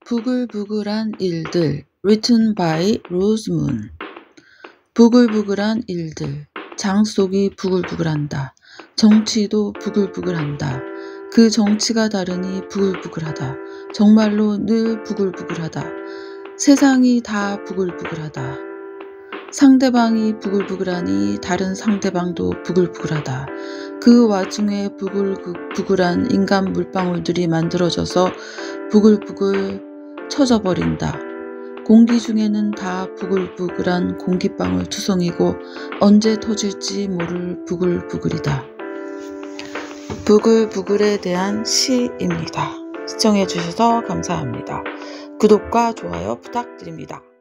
부글부글한 일들 written by 로즈문. 부글부글한 일들. 장 속이 부글부글한다. 정치도 부글부글한다. 그 정치가 다르니 부글부글하다. 정말로 늘 부글부글하다. 세상이 다 부글부글하다. 상대방이 부글부글하니 다른 상대방도 부글부글하다. 그 와중에 부글부글한 인간 물방울들이 만들어져서 부글부글 쳐져버린다. 공기 중에는 다 부글부글한 공기방울 투성이고 언제 터질지 모를 부글부글이다. 부글부글에 대한 시입니다. 시청해주셔서 감사합니다. 구독과 좋아요 부탁드립니다.